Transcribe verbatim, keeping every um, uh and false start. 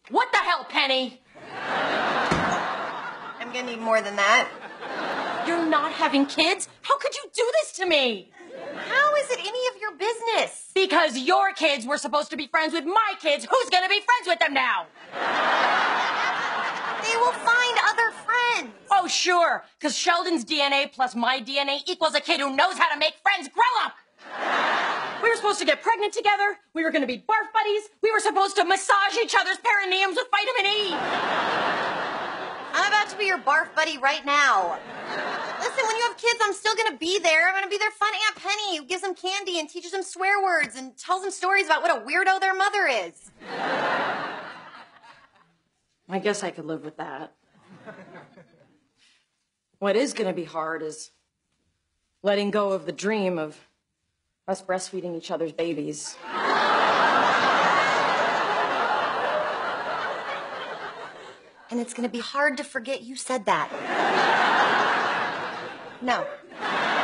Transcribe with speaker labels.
Speaker 1: What the hell, Penny?
Speaker 2: I'm gonna need more than that.
Speaker 1: You're not having kids? How could you do this to me?
Speaker 2: How is it any of your business?
Speaker 1: Because your kids were supposed to be friends with my kids. Who's gonna be friends with them now?
Speaker 2: They will find other friends.
Speaker 1: Oh, sure, because Sheldon's D N A plus my D N A equals a kid who knows how to make friends. Grow up! We were supposed to get pregnant together. We were going to be barf buddies. We were supposed to massage each other's perineums with vitamin E.
Speaker 2: I'm about to be your barf buddy right now. Listen, when you have kids, I'm still going to be there. I'm going to be their fun Aunt Penny who gives them candy and teaches them swear words and tells them stories about what a weirdo their mother is.
Speaker 1: I guess I could live with that. What is going to be hard is letting go of the dream of us breastfeeding each other's babies.
Speaker 2: And it's going to be hard to forget you said that. No.